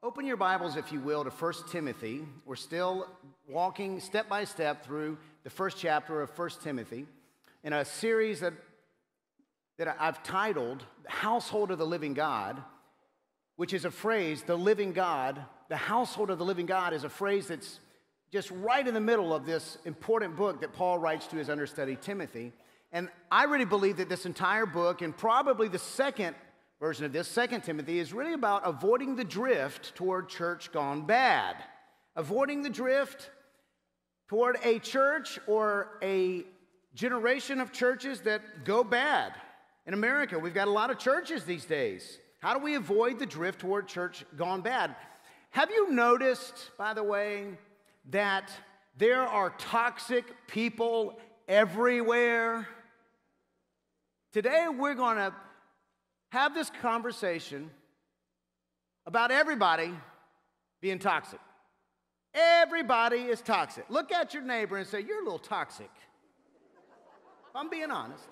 Open your Bibles, if you will, to 1 Timothy. We're still walking step by step through the first chapter of 1 Timothy in a series that I've titled The Household of the Living God, which is a phrase, the living God, the household of the living God is a phrase that's just right in the middle of this important book that Paul writes to his understudy Timothy. And I really believe that this entire book, and probably the second version of this, 2 Timothy, is really about avoiding the drift toward church gone bad. Avoiding the drift toward a church or a generation of churches that go bad. In America, we've got a lot of churches these days. How do we avoid the drift toward church gone bad? Have you noticed, by the way, that there are toxic people everywhere? Today, we're going to have this conversation about everybody being toxic. Everybody is toxic. Look at your neighbor and say, "You're a little toxic." If I'm being honest.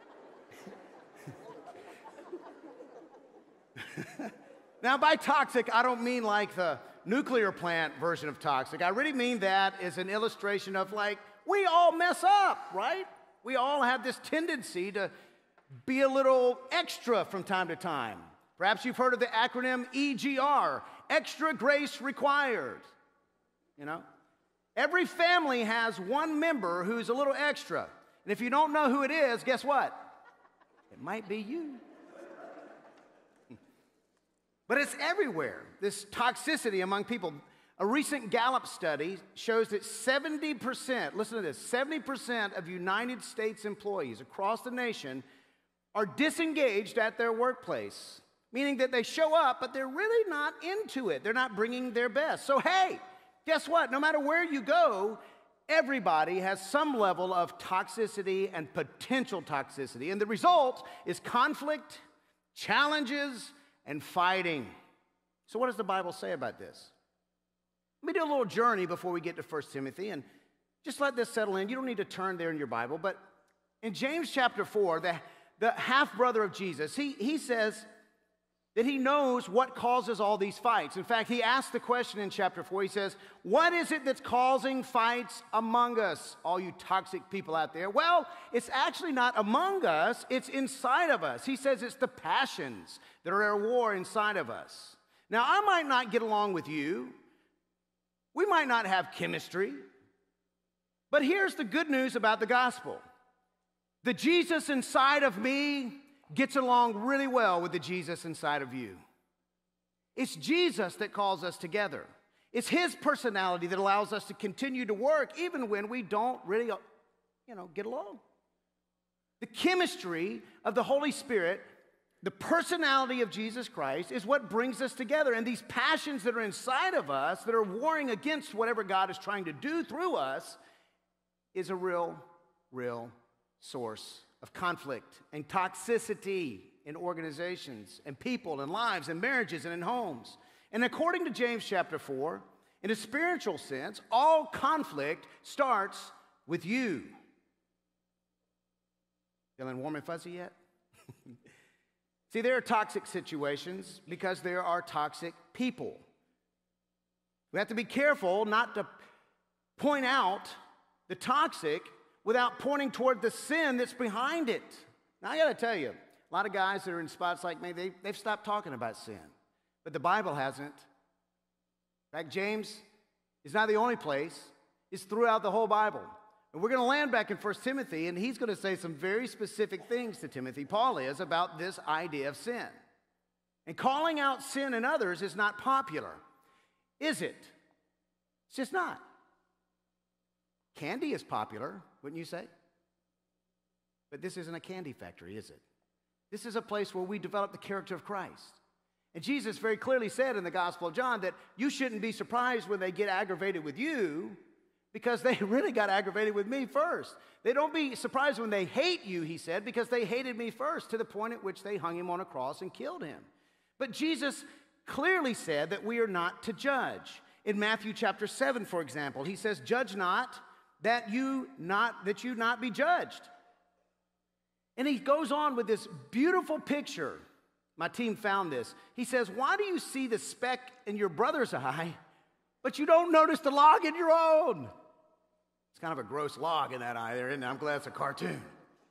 Now, by toxic, I don't mean like the nuclear plant version of toxic. I really mean that as an illustration of like, we all mess up, right? We all have this tendency to be a little extra from time to time. Perhaps you've heard of the acronym EGR, extra grace required. You know, every family has one member who's a little extra. And if you don't know who it is, guess what? It might be you. But it's everywhere, this toxicity among people. A recent Gallup study shows that 70%, listen to this, 70% of United States employees across the nation are disengaged at their workplace, meaning that they show up, but they're really not into it. They're not bringing their best. So hey, guess what? No matter where you go, everybody has some level of toxicity and potential toxicity. And the result is conflict, challenges, and fighting. So what does the Bible say about this? Let me do a little journey before we get to 1 Timothy, and just let this settle in. You don't need to turn there in your Bible, but in James chapter 4, the half-brother of Jesus, he says that he knows what causes all these fights. In fact, he asked the question in chapter 4. He says, "What is it that's causing fights among us, all you toxic people out there?" Well, it's actually not among us, it's inside of us. He says it's the passions that are at war inside of us. Now, I might not get along with you. We might not have chemistry. But here's the good news about the gospel. The Jesus inside of me gets along really well with the Jesus inside of you. It's Jesus that calls us together. It's his personality that allows us to continue to work even when we don't really, get along. The chemistry of the Holy Spirit, the personality of Jesus Christ is what brings us together. And these passions that are inside of us that are warring against whatever God is trying to do through us is a real source of conflict and toxicity in organizations and people and lives and marriages and in homes. And according to James chapter 4, in a spiritual sense, all conflict starts with you. Feeling warm and fuzzy yet? See, there are toxic situations because there are toxic people. We have to be careful not to point out the toxic without pointing toward the sin that's behind it. Now, I got to tell you, a lot of guys that are in spots like me, they've stopped talking about sin. But the Bible hasn't. In fact, James is not the only place. It's throughout the whole Bible. And we're going to land back in 1 Timothy, and he's going to say some very specific things to Timothy, Paul is, about this idea of sin. And calling out sin in others is not popular, is it? It's just not. Candy is popular, wouldn't you say? But this isn't a candy factory, is it? This is a place where we develop the character of Christ. And Jesus very clearly said in the Gospel of John that you shouldn't be surprised when they get aggravated with you because they really got aggravated with me first. They don't be surprised when they hate you, he said, because they hated me first to the point at which they hung him on a cross and killed him. But Jesus clearly said that we are not to judge. In Matthew chapter 7, for example, he says, "Judge not, that you not be judged." And he goes on with this beautiful picture My team found this. He says, why do you see the speck in your brother's eye, but you don't notice the log in your own? It's kind of a gross log in that eye there, isn't it? I'm glad it's a cartoon.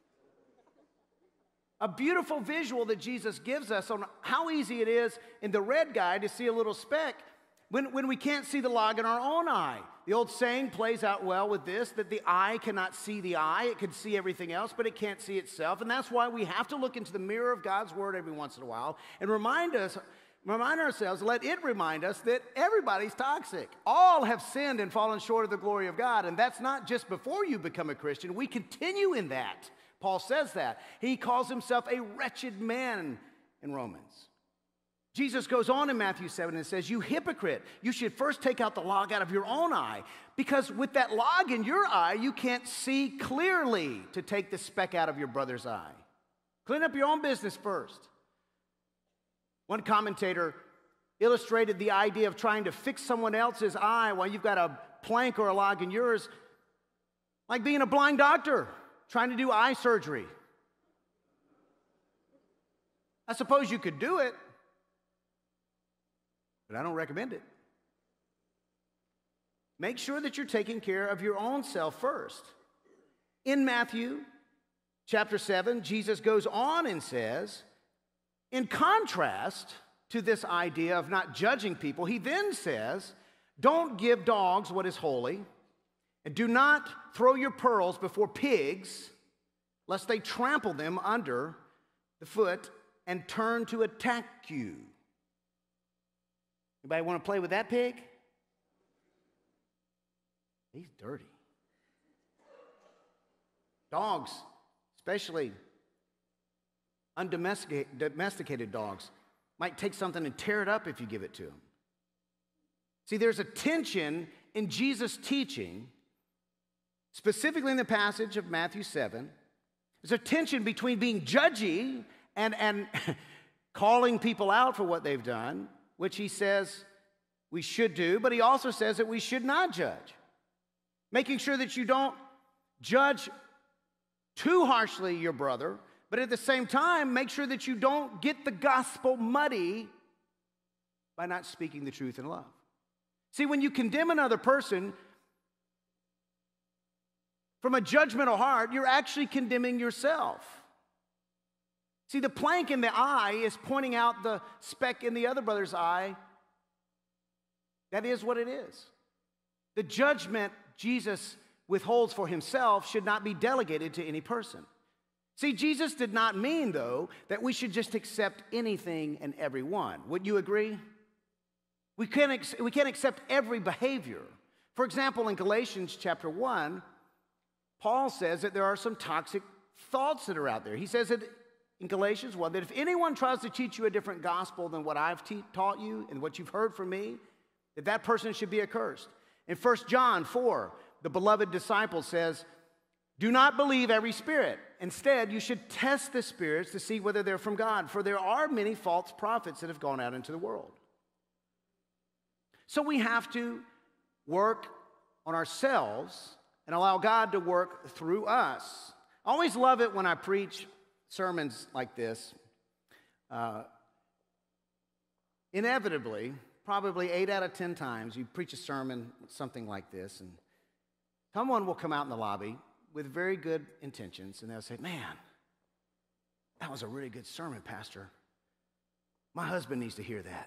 A beautiful visual that Jesus gives us on how easy it is in the red guy to see a little speck when we can't see the log in our own eye. The old saying plays out well with this, that the eye cannot see the eye. It can see everything else, but it can't see itself. And that's why we have to look into the mirror of God's Word every once in a while and remind ourselves, let it remind us that everybody's toxic. All have sinned and fallen short of the glory of God. And that's not just before you become a Christian. We continue in that. Paul says that. He calls himself a wretched man in Romans. Jesus goes on in Matthew 7 and says, you hypocrite, you should first take out the log out of your own eye, because with that log in your eye, you can't see clearly to take the speck out of your brother's eye. Clean up your own business first. One commentator illustrated the idea of trying to fix someone else's eye while you've got a plank or a log in yours, like being a blind doctor trying to do eye surgery. I suppose you could do it, but I don't recommend it. Make sure that you're taking care of your own self first. In Matthew chapter 7, Jesus goes on and says, in contrast to this idea of not judging people, he then says, don't give dogs what is holy, and do not throw your pearls before pigs, lest they trample them under the foot and turn to attack you. Anybody want to play with that pig? He's dirty. Dogs, especially undomesticated dogs, might take something and tear it up if you give it to them. See, there's a tension in Jesus' teaching, specifically in the passage of Matthew 7. There's a tension between being judgy and calling people out for what they've done, which he says we should do, but he also says that we should not judge. Making sure that you don't judge too harshly your brother, but at the same time, make sure that you don't get the gospel muddy by not speaking the truth in love. See, when you condemn another person from a judgmental heart, you're actually condemning yourself. See, the plank in the eye is pointing out the speck in the other brother's eye. That is what it is. The judgment Jesus withholds for himself should not be delegated to any person. See, Jesus did not mean, though, that we should just accept anything and everyone. Would you agree? We can't accept every behavior. For example, in Galatians chapter 1, Paul says that there are some toxic thoughts that are out there. He says that in Galatians 1, that if anyone tries to teach you a different gospel than what I've taught you and what you've heard from me, that person should be accursed. In 1 John 4, the beloved disciple says, do not believe every spirit. Instead, you should test the spirits to see whether they're from God, for there are many false prophets that have gone out into the world. So we have to work on ourselves and allow God to work through us. I always love it when I preach sermons like this. Inevitably, probably 8 out of 10 times, you preach a sermon, something like this, and someone will come out in the lobby with very good intentions, and they'll say, man, that was a really good sermon, Pastor. My husband needs to hear that.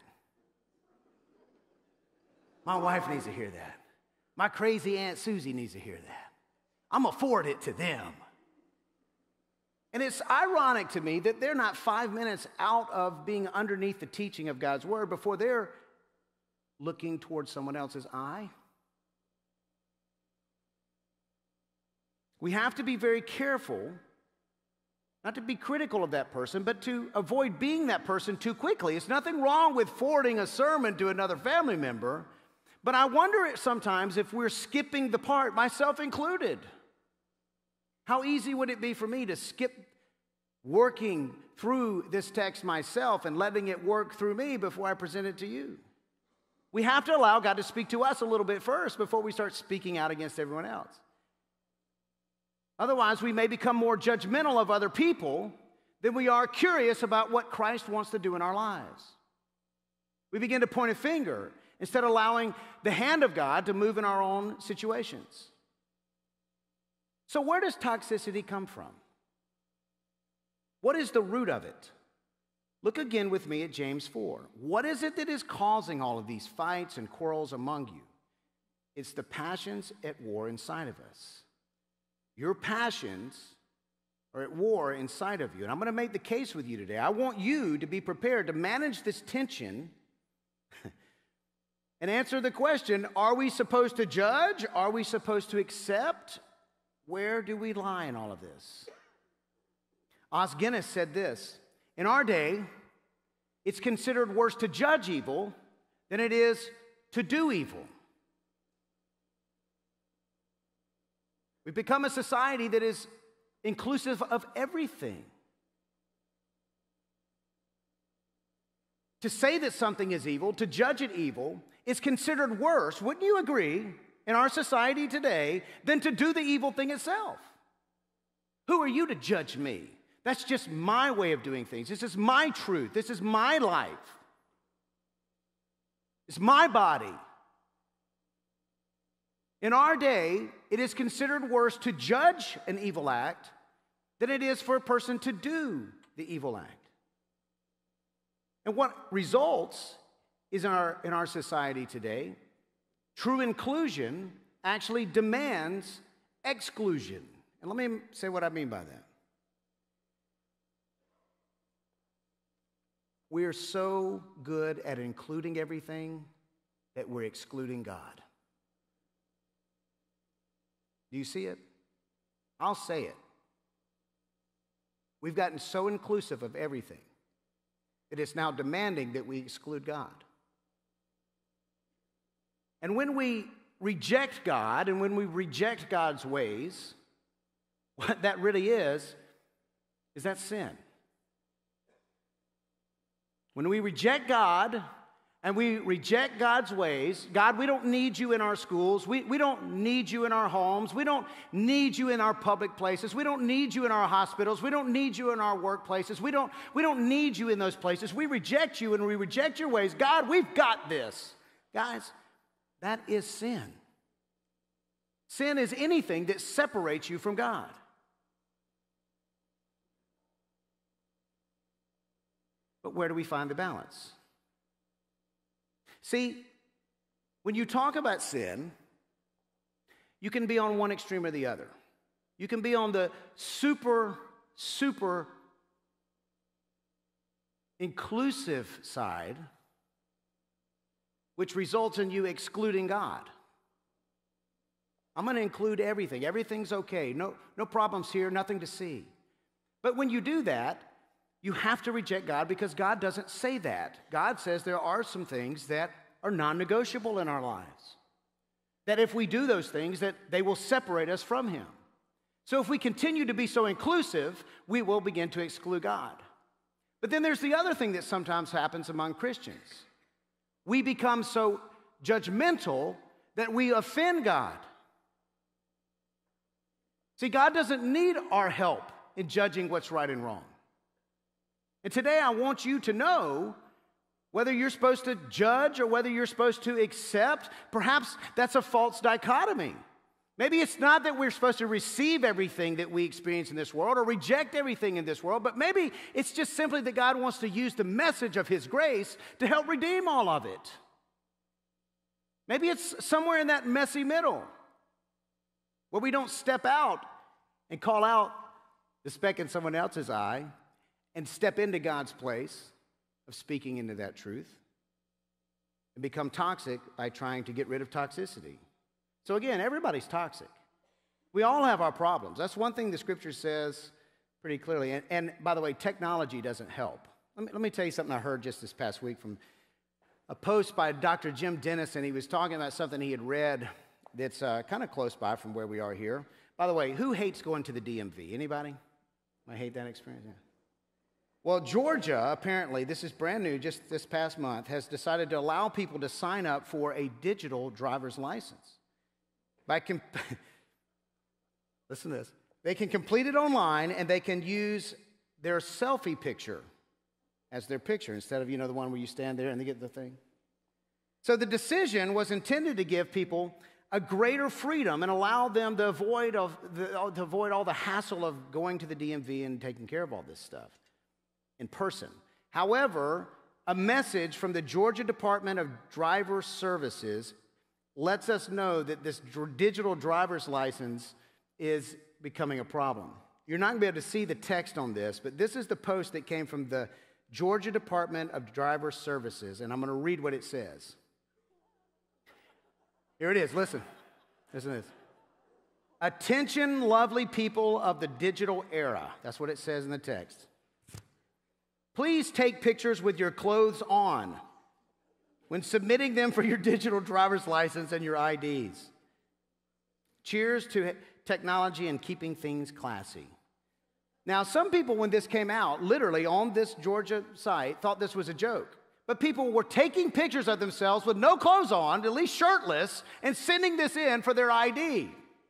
My wife needs to hear that. My crazy Aunt Susie needs to hear that. I'm going to forward it to them. And it's ironic to me that they're not 5 minutes out of being underneath the teaching of God's word before they're looking towards someone else's eye. We have to be very careful not to be critical of that person, but to avoid being that person too quickly. It's nothing wrong with forwarding a sermon to another family member, but I wonder sometimes if we're skipping the part, myself included. How easy would it be for me to skip working through this text myself and letting it work through me before I present it to you? We have to allow God to speak to us a little bit first before we start speaking out against everyone else. Otherwise, we may become more judgmental of other people than we are curious about what Christ wants to do in our lives. We begin to point a finger instead of allowing the hand of God to move in our own situations. So where does toxicity come from? What is the root of it? Look again with me at James 4. What is it that is causing all of these fights and quarrels among you? It's the passions at war inside of us. Your passions are at war inside of you. And I'm going to make the case with you today. I want you to be prepared to manage this tension and answer the question, are we supposed to judge? Are we supposed to accept? Where do we lie in all of this? Os Guinness said this, in our day, it's considered worse to judge evil than it is to do evil. We've become a society that is inclusive of everything. To say that something is evil, to judge it evil, is considered worse, wouldn't you agree, in our society today, than to do the evil thing itself? Who are you to judge me? That's just my way of doing things. This is my truth. This is my life. It's my body. In our day, it is considered worse to judge an evil act than it is for a person to do the evil act. And what results is in our society today, true inclusion actually demands exclusion. And let me say what I mean by that. We are so good at including everything that we're excluding God. Do you see it? I'll say it. We've gotten so inclusive of everything that it's now demanding that we exclude God. And when we reject God and when we reject God's ways, what that really is that sin. When we reject God and we reject God's ways, God, we don't need you in our schools. We don't need you in our homes. We don't need you in our public places. We don't need you in our hospitals. We don't need you in our workplaces. We don't need you in those places. We reject you and we reject your ways. God, we've got this. Guys, that is sin. Sin is anything that separates you from God. But where do we find the balance? See, when you talk about sin, you can be on one extreme or the other. You can be on the super inclusive side, which results in you excluding God. I'm going to include everything. Everything's okay. No problems here, nothing to see. But when you do that, you have to reject God because God doesn't say that. God says there are some things that are non-negotiable in our lives. That if we do those things, that they will separate us from Him. So if we continue to be so inclusive, we will begin to exclude God. But then there's the other thing that sometimes happens among Christians. We become so judgmental that we offend God. See, God doesn't need our help in judging what's right and wrong. And today I want you to know whether you're supposed to judge or whether you're supposed to accept. Perhaps that's a false dichotomy. Maybe it's not that we're supposed to receive everything that we experience in this world or reject everything in this world, but maybe it's just simply that God wants to use the message of His grace to help redeem all of it. Maybe it's somewhere in that messy middle where we don't step out and call out the speck in someone else's eye and step into God's place of speaking into that truth and become toxic by trying to get rid of toxicity. So again, everybody's toxic. We all have our problems. That's one thing the Scripture says pretty clearly. And by the way, technology doesn't help. Let me tell you something I heard just this past week from a post by Dr. Jim Dennis, and he was talking about something he had read that's kind of close by from where we are here. By the way, who hates going to the DMV? Anybody? I hate that experience. Yeah. Well, Georgia, apparently, this is brand new, just this past month, has decided to allow people to sign up for a digital driver's license. Listen to this. They can complete it online, and they can use their selfie picture as their picture instead of, the one where you stand there and they get the thing. So the decision was intended to give people a greater freedom and allow them to avoid all the hassle of going to the DMV and taking care of all this stuff in person. However, a message from the Georgia Department of Driver Services lets us know that this digital driver's license is becoming a problem. You're not going to be able to see the text on this, but this is the post that came from the Georgia Department of Driver Services, and I'm going to read what it says. Here it is. Listen. Listen to this. Attention, lovely people of the digital era. That's what it says in the text. Please take pictures with your clothes on when submitting them for your digital driver's license and your IDs. Cheers to technology and keeping things classy. Now, some people, when this came out, literally on this Georgia site, thought this was a joke. But people were taking pictures of themselves with no clothes on, at least shirtless, and sending this in for their ID.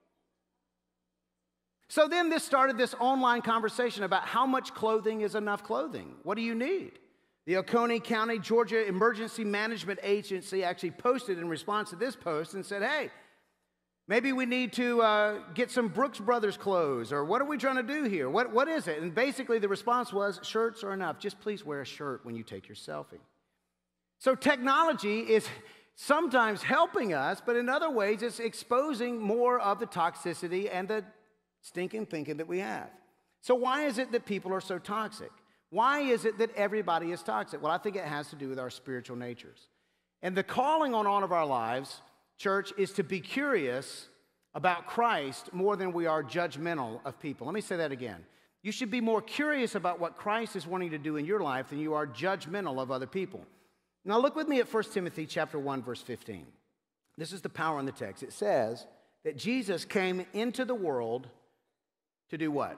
So then this started this online conversation about how much clothing is enough clothing. What do you need? The Oconee County, Georgia Emergency Management Agency actually posted in response to this post and said, hey, maybe we need to get some Brooks Brothers clothes, or what are we trying to do here? What is it? And basically the response was, shirts are enough. Just please wear a shirt when you take your selfie. So technology is sometimes helping us, but in other ways it's exposing more of the toxicity and the stinking thinking that we have. So why is it that people are so toxic? Why is it that everybody is toxic? Well, I think it has to do with our spiritual natures. And the calling on all of our lives, church, is to be curious about Christ more than we are judgmental of people. Let me say that again. You should be more curious about what Christ is wanting to do in your life than you are judgmental of other people. Now look with me at 1 Timothy chapter 1, verse 15. This is the power in the text. It says that Jesus came into the world to do what?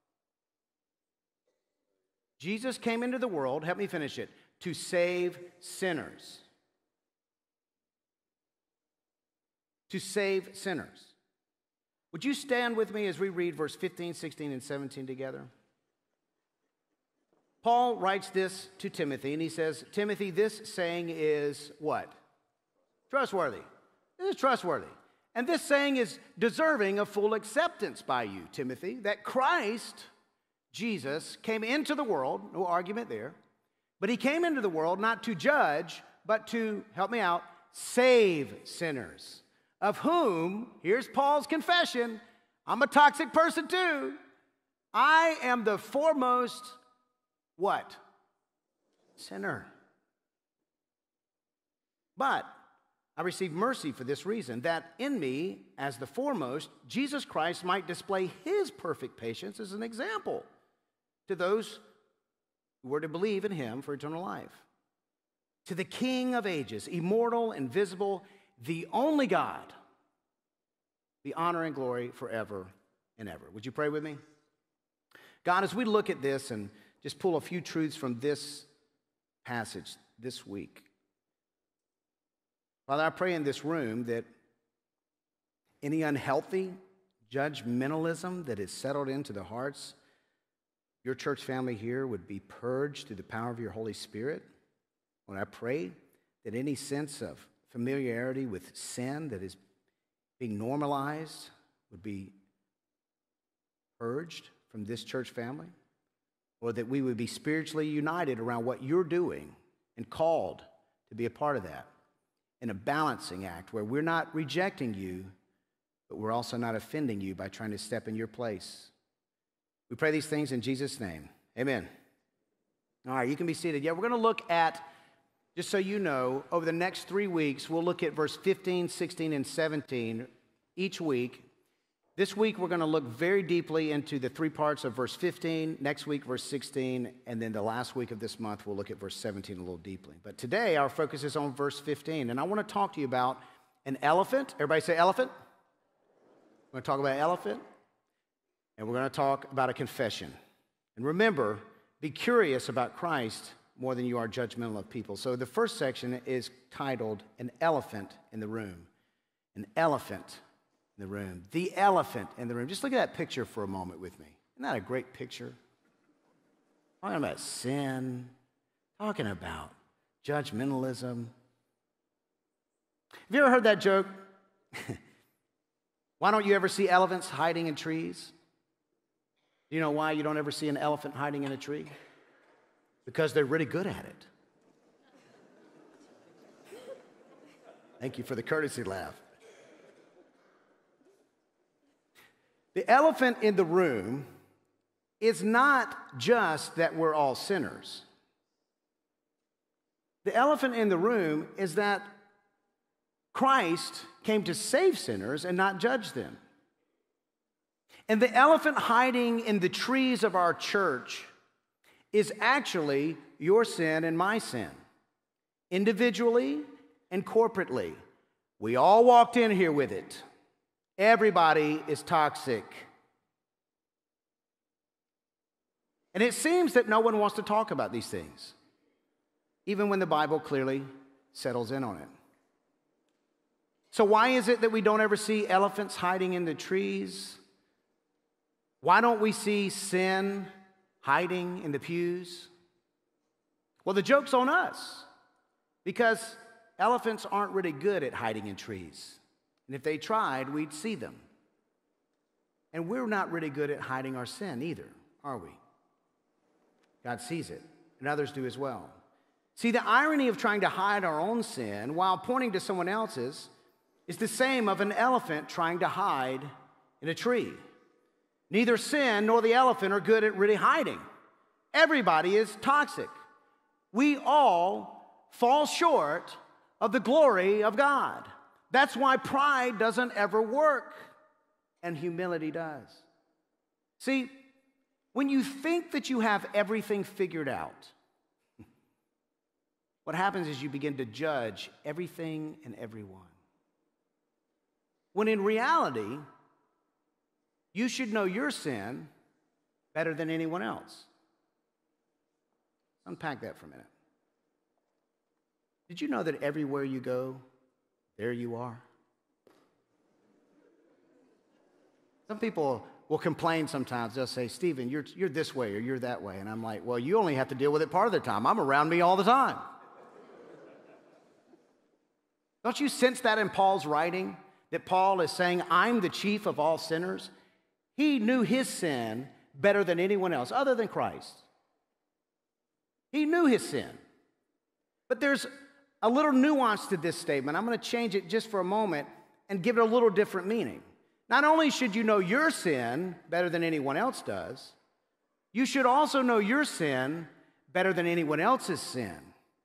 Jesus came into the world, help me finish it, to save sinners. To save sinners. Would you stand with me as we read verse 15, 16, and 17 together? Paul writes this to Timothy, and he says, Timothy, this saying is what? Trustworthy. This is trustworthy. And this saying is deserving of full acceptance by you, Timothy, that Christ, Jesus, came into the world, no argument there, but he came into the world not to judge, but to, help me out, save sinners, of whom, here's Paul's confession, I'm a toxic person too. I am the foremost what? Sinner. But I received mercy for this reason, that in me, as the foremost, Jesus Christ might display his perfect patience as an example to those who were to believe in him for eternal life. To the King of ages, immortal, invisible, the only God, be honor and glory forever and ever. Would you pray with me? God, as we look at this and just pull a few truths from this passage this week. Father, I pray in this room that any unhealthy judgmentalism that is settled into the hearts, your church family here would be purged through the power of your Holy Spirit. When I pray that any sense of familiarity with sin that is being normalized would be purged from this church family. Or that we would be spiritually united around what you're doing and called to be a part of that in a balancing act where we're not rejecting you, but we're also not offending you by trying to step in your place. We pray these things in Jesus' name. Amen. All right, you can be seated. Yeah, we're going to look at, just so you know, over the next 3 weeks, we'll look at verse 15, 16, and 17 each week. This week, we're going to look very deeply into the 3 parts of verse 15, next week, verse 16, and then the last week of this month, we'll look at verse 17 a little deeply. But today, our focus is on verse 15, and I want to talk to you about an elephant. Everybody say elephant. We're going to talk about an elephant, and we're going to talk about a confession. And remember, be curious about Christ more than you are judgmental of people. So the first section is titled, An Elephant in the Room. An elephant in the room. The elephant in the room. Just look at that picture for a moment with me. Isn't that a great picture? talking about sin, talking about judgmentalism. Have you ever heard that joke? Why don't you ever see elephants hiding in trees? Do you know why you don't ever see an elephant hiding in a tree? Because they're really good at it. Thank you for the courtesy laugh. The elephant in the room is not just that we're all sinners. The elephant in the room is that Christ came to save sinners and not judge them. And the elephant hiding in the trees of our church is actually your sin and my sin, individually and corporately. We all walked in here with it. Everybody is toxic. And it seems that no one wants to talk about these things, even when the Bible clearly settles in on it. So why is it that we don't ever see elephants hiding in the trees? Why don't we see sin hiding in the pews? Well, the joke's on us, because elephants aren't really good at hiding in trees. And if they tried, we'd see them. And we're not really good at hiding our sin either, are we? God sees it, and others do as well. See, the irony of trying to hide our own sin while pointing to someone else's is the same of an elephant trying to hide in a tree. Neither sin nor the elephant are good at really hiding. Everybody is toxic. We all fall short of the glory of God. That's why pride doesn't ever work, and humility does. See, when you think that you have everything figured out, what happens is you begin to judge everything and everyone. When in reality, you should know your sin better than anyone else. Unpack that for a minute. Did you know that everywhere you go, there you are? Some people will complain sometimes. They'll say, Stephen, you're this way or you're that way. And I'm like, well, you only have to deal with it part of the time. I'm around me all the time. Don't you sense that in Paul's writing? That Paul is saying, I'm the chief of all sinners? He knew his sin better than anyone else, other than Christ. He knew his sin. But there's a little nuance to this statement. I'm going to change it just for a moment and give it a little different meaning. Not only should you know your sin better than anyone else does, you should also know your sin better than anyone else's sin.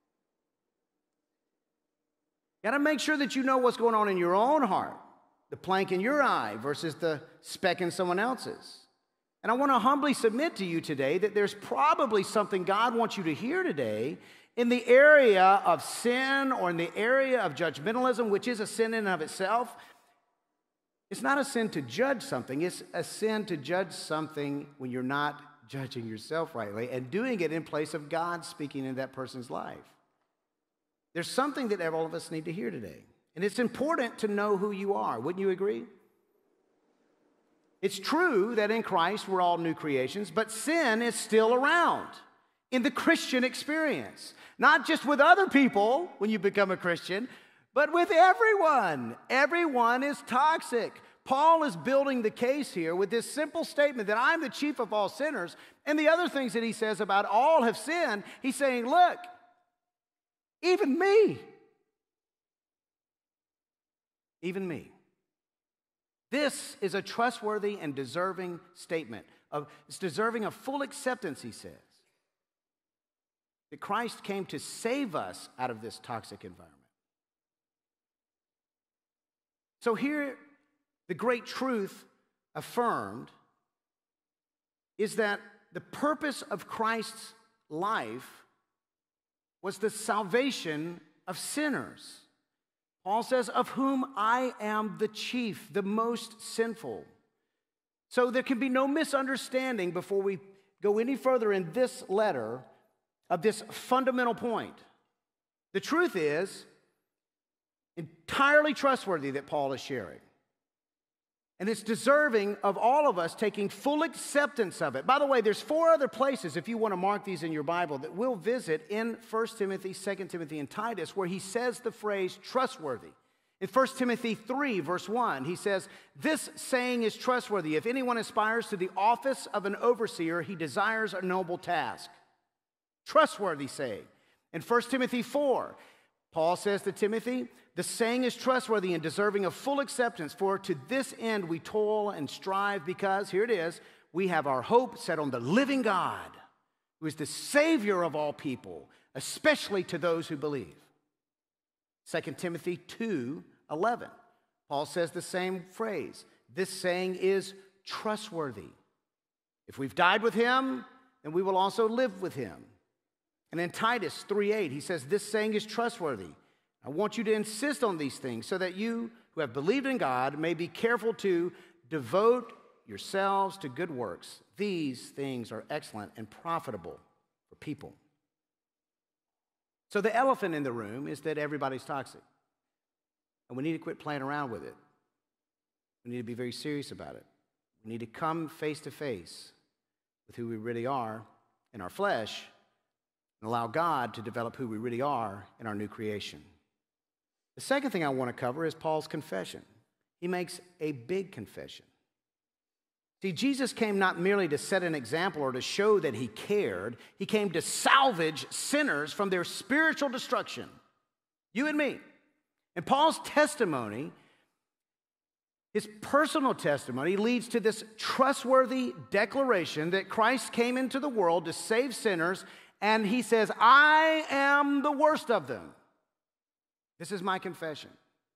You got to make sure that you know what's going on in your own heart, the plank in your eye versus the speck in someone else's. And I want to humbly submit to you today that there's probably something God wants you to hear today in the area of sin or in the area of judgmentalism, which is a sin in and of itself. It's not a sin to judge something. It's a sin to judge something when you're not judging yourself rightly and doing it in place of God speaking in that person's life. There's something that all of us need to hear today. And it's important to know who you are. Wouldn't you agree? It's true that in Christ we're all new creations, but sin is still around in the Christian experience. Not just with other people when you become a Christian, but with everyone. Everyone is toxic. Paul is building the case here with this simple statement that I'm the chief of all sinners. And the other things that he says about all have sinned, he's saying, look, even me. Even me. This is a trustworthy and deserving statement. It's deserving of full acceptance, he says. That Christ came to save us out of this toxic environment. So here, the great truth affirmed is that the purpose of Christ's life was the salvation of sinners. Paul says, of whom I am the chief, the most sinful. So there can be no misunderstanding before we go any further in this letter of this fundamental point. The truth is entirely trustworthy that Paul is sharing. And it's deserving of all of us taking full acceptance of it. By the way, there's 4 other places, if you want to mark these in your Bible, that we'll visit in 1 Timothy, 2 Timothy, and Titus, where he says the phrase trustworthy. In 1 Timothy 3, verse 1, he says, "This saying is trustworthy. If anyone aspires to the office of an overseer, he desires a noble task." Trustworthy saying. In 1 Timothy 4, Paul says to Timothy, "The saying is trustworthy and deserving of full acceptance, for to this end we toil and strive, because," here it is, "we have our hope set on the living God, who is the Savior of all people, especially to those who believe." 2 Timothy 2:11, Paul says the same phrase. "This saying is trustworthy. If we've died with him, then we will also live with him." And in Titus 3:8, he says, "This saying is trustworthy. I want you to insist on these things so that you who have believed in God may be careful to devote yourselves to good works. These things are excellent and profitable for people." So the elephant in the room is that everybody's toxic. And we need to quit playing around with it. We need to be very serious about it. We need to come face to face with who we really are in our flesh and allow God to develop who we really are in our new creation. The second thing I want to cover is Paul's confession. He makes a big confession. See, Jesus came not merely to set an example or to show that he cared. He came to salvage sinners from their spiritual destruction. You and me. And Paul's testimony, his personal testimony, leads to this trustworthy declaration that Christ came into the world to save sinners, and he says, "I am the worst of them." This is my confession.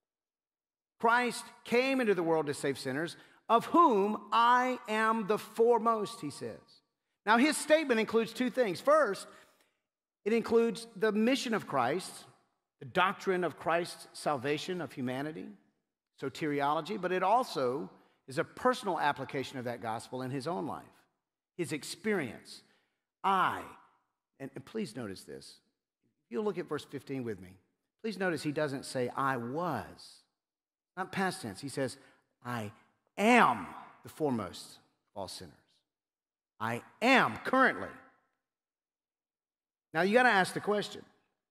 Christ came into the world to save sinners, of whom I am the foremost, he says. Now, his statement includes 2 things. First, it includes the mission of Christ, the doctrine of Christ's salvation of humanity, soteriology, but it also is a personal application of that gospel in his own life, his experience. And please notice this. If you'll look at verse 15 with me, please notice he doesn't say, "I was." Not past tense. He says, "I am the foremost of all sinners." I am currently. Now you got to ask the question.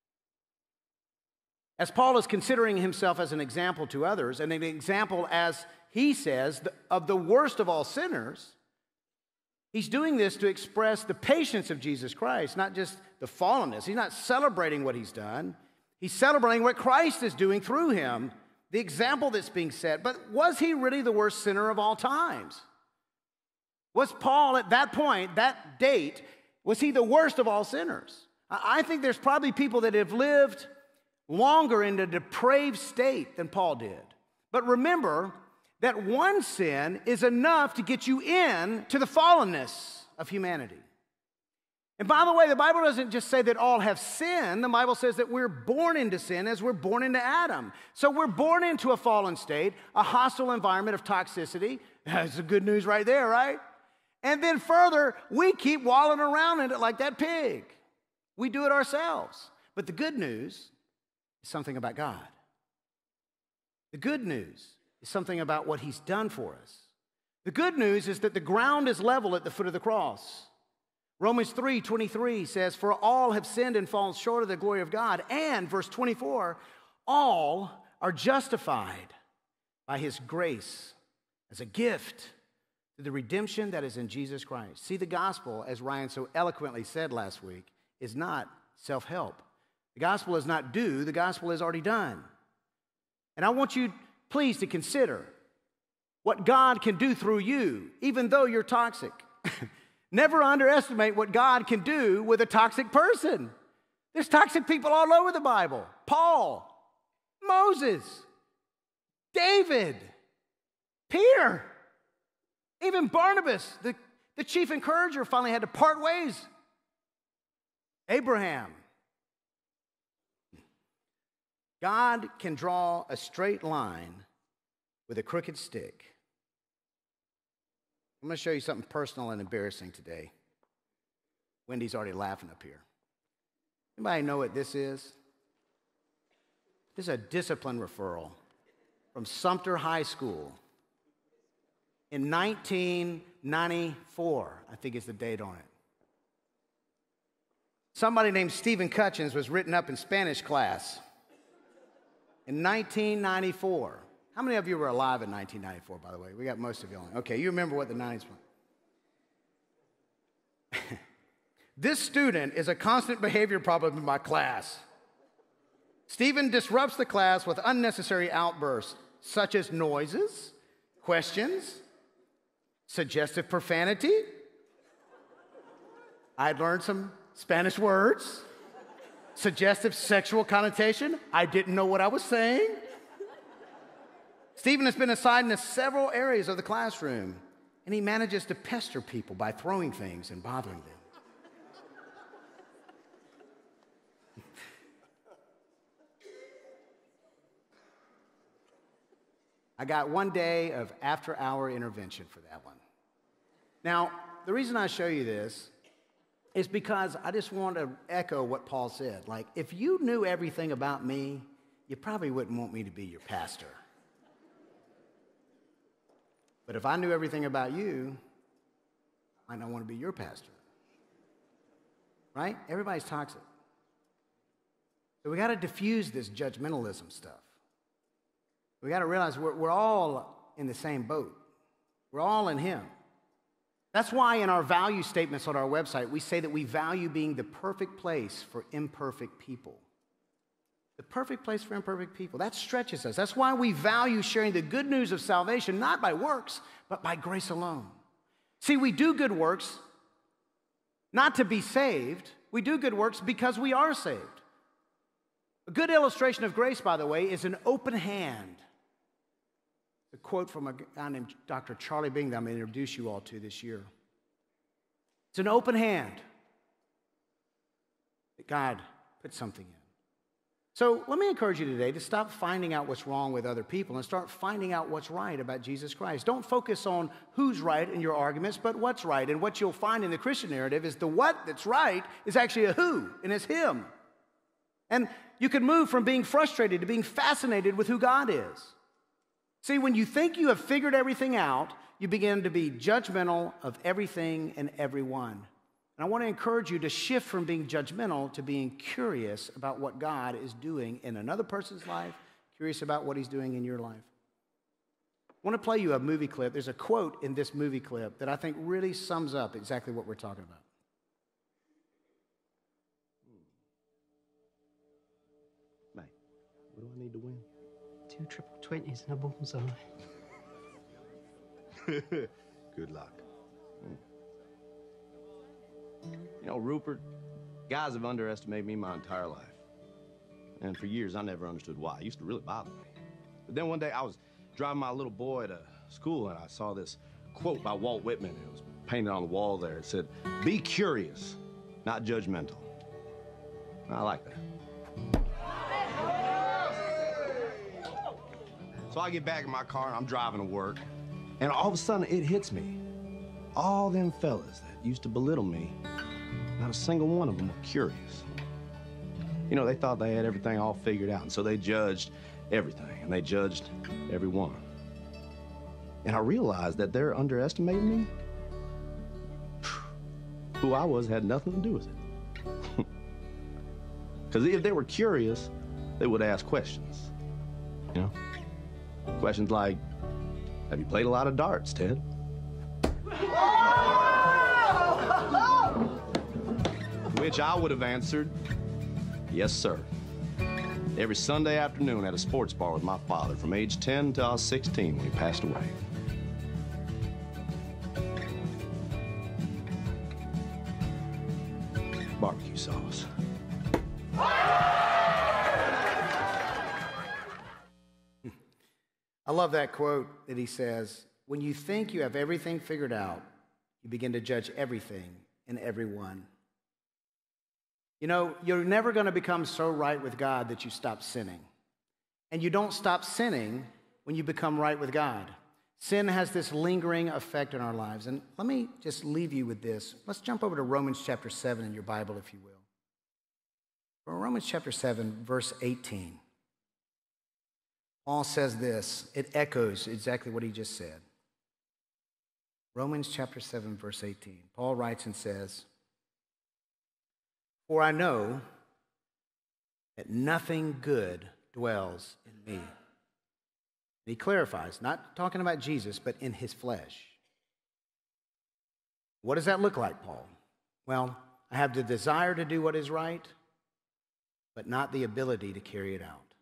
As Paul is considering himself as an example to others, and an example, as he says, of the worst of all sinners, he's doing this to express the patience of Jesus Christ, not just the fallenness. He's not celebrating what he's done. He's celebrating what Christ is doing through him, the example that's being set. But was he really the worst sinner of all times? Was Paul at that point, that date, was he the worst of all sinners? I think there's probably people that have lived longer in a depraved state than Paul did. But remember that one sin is enough to get you in to the fallenness of humanity. And by the way, the Bible doesn't just say that all have sinned. The Bible says that we're born into sin as we're born into Adam. So we're born into a fallen state, a hostile environment of toxicity. That's the good news right there, right? And then further, we keep wallowing around in it like that pig. We do it ourselves. But the good news is something about God. The good news is something about what he's done for us. The good news is that the ground is level at the foot of the cross. Romans 3:23 says, "For all have sinned and fallen short of the glory of God." And verse 24, all are justified by his grace as a gift through the redemption that is in Jesus Christ. See, the gospel, as Ryan so eloquently said last week, is not self-help. The gospel is not do, the gospel is already done. And I want you, please, to consider what God can do through you, even though you're toxic. Never underestimate what God can do with a toxic person. There's toxic people all over the Bible. Paul, Moses, David, Peter, even Barnabas, the chief encourager, finally had to part ways. Abraham. God can draw a straight line with a crooked stick. I'm going to show you something personal and embarrassing today. Wendy's already laughing up here. Anybody know what this is? This is a discipline referral from Sumter High School. in 1994, I think is the date on it. Somebody named Stephen Cutchins was written up in Spanish class in 1994. How many of you were alive in 1994, by the way? We got most of you on. Okay, you remember what the 90s were. This student is a constant behavior problem in my class. Stephen disrupts the class with unnecessary outbursts, such as noises, questions, suggestive profanity. I'd learned some Spanish words, suggestive sexual connotation. I didn't know what I was saying. Stephen has been assigned to several areas of the classroom, and he manages to pester people by throwing things and bothering them. I got 1 day of after-hour intervention for that one. Now, the reason I show you this is because I just want to echo what Paul said. Like, if you knew everything about me, you probably wouldn't want me to be your pastor. But if I knew everything about you, I might not want to be your pastor. Right? Everybody's toxic. So we got to diffuse this judgmentalism stuff. We got to realize we're all in the same boat. We're all in Him. That's why in our value statements on our website, we say that we value being the perfect place for imperfect people. The perfect place for imperfect people. That stretches us. That's why we value sharing the good news of salvation, not by works, but by grace alone. See, we do good works not to be saved. We do good works because we are saved. A good illustration of grace, by the way, is an open hand. A quote from a guy named Dr. Charlie Bing that I'm going to introduce you all to this year. It's an open hand that God put something in. So let me encourage you today to stop finding out what's wrong with other people and start finding out what's right about Jesus Christ. Don't focus on who's right in your arguments, but what's right. And what you'll find in the Christian narrative is the what that's right is actually a who, and it's Him. And you can move from being frustrated to being fascinated with who God is. See, when you think you have figured everything out, you begin to be judgmental of everything and everyone. And I want to encourage you to shift from being judgmental to being curious about what God is doing in another person's life, curious about what He's doing in your life. I want to play you a movie clip. There's a quote in this movie clip that I think really sums up exactly what we're talking about. Mate, what do I need to win? 2 triple 20s and a bullseye. Good luck. You know, Rupert, guys have underestimated me my entire life. And for years, I never understood why. It used to really bother me. But then one day, I was driving my little boy to school, and I saw this quote by Walt Whitman. It was painted on the wall there. It said, "Be curious, not judgmental." I like that. So I get back in my car, and I'm driving to work, and all of a sudden, it hits me. All them fellas that used to belittle me, not a single one of them were curious. You know, they thought they had everything all figured out, and so they judged everything, and they judged everyone. And I realized that they're underestimating me. Who I was had nothing to do with it. Because if they were curious, they would ask questions, you know? Questions like, have you played a lot of darts, Ted? Which I would have answered, yes, sir. Every Sunday afternoon at a sports bar with my father from age 10 until I was 16 when he passed away. Barbecue sauce. I love that quote that he says, when you think you have everything figured out, you begin to judge everything and everyone. You know, you're never going to become so right with God that you stop sinning. And you don't stop sinning when you become right with God. Sin has this lingering effect in our lives. And let me just leave you with this. Let's jump over to Romans chapter 7 in your Bible, if you will. Romans chapter 7, verse 18. Paul says this. It echoes exactly what he just said. Romans chapter 7, verse 18. Paul writes and says, "For I know that nothing good dwells in me." He clarifies, not talking about Jesus, but in his flesh. What does that look like, Paul? Well, I have the desire to do what is right, but not the ability to carry it out.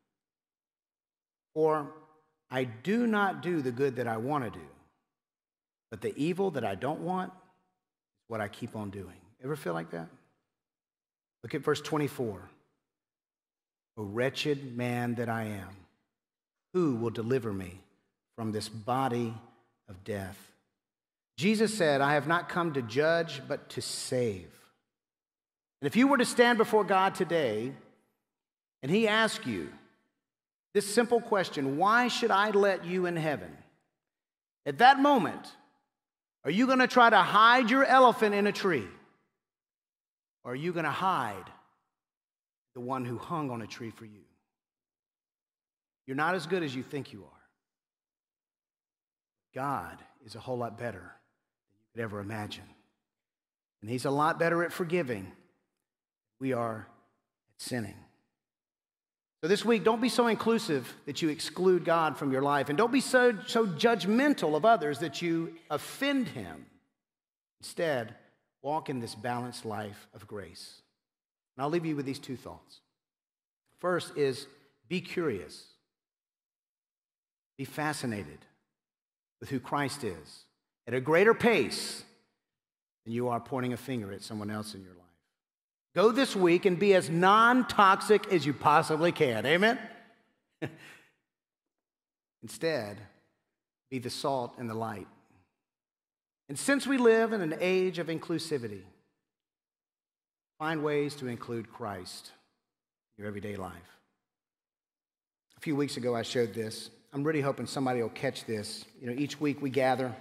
Or I do not do the good that I want to do, but the evil that I don't want is what I keep on doing. Ever feel like that? Look at verse 24. "O wretched man that I am, who will deliver me from this body of death?" Jesus said, "I have not come to judge, but to save." And if you were to stand before God today, and he asked you this simple question, "Why should I let you in heaven?" At that moment, are you going to try to hide your elephant in a tree? Or are you going to hide the one who hung on a tree for you? You're not as good as you think you are. God is a whole lot better than you could ever imagine. And he's a lot better at forgiving. We are at sinning. So this week, don't be so inclusive that you exclude God from your life. And don't be so judgmental of others that you offend him. Instead, walk in this balanced life of grace. And I'll leave you with these two thoughts. First is, be curious. Be fascinated with who Christ is at a greater pace than you are pointing a finger at someone else in your life. Go this week and be as non-toxic as you possibly can. Amen? Instead, be the salt and the light. And since we live in an age of inclusivity, find ways to include Christ in your everyday life. A few weeks ago, I showed this. I'm really hoping somebody will catch this. Each week we gather,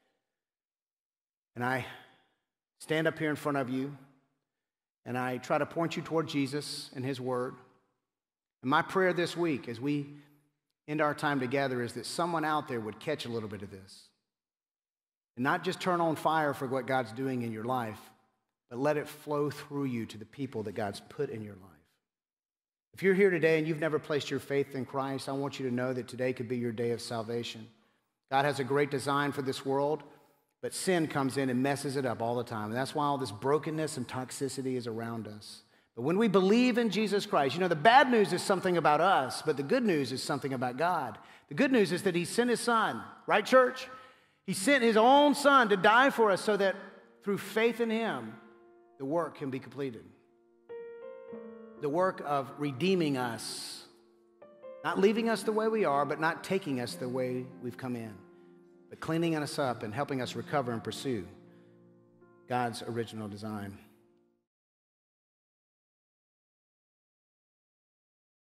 and I stand up here in front of you, and I try to point you toward Jesus and his word. And my prayer this week as we end our time together is that someone out there would catch a little bit of this. And not just turn on fire for what God's doing in your life, but let it flow through you to the people that God's put in your life. If you're here today and you've never placed your faith in Christ, I want you to know that today could be your day of salvation. God has a great design for this world, but sin comes in and messes it up all the time. And that's why all this brokenness and toxicity is around us. But when we believe in Jesus Christ, the bad news is something about us, but the good news is something about God. The good news is that he sent his son, right, church? He sent his own son to die for us so that through faith in him, the work can be completed. The work of redeeming us, not leaving us the way we are, but not taking us the way we've come in, but cleaning us up and helping us recover and pursue God's original design.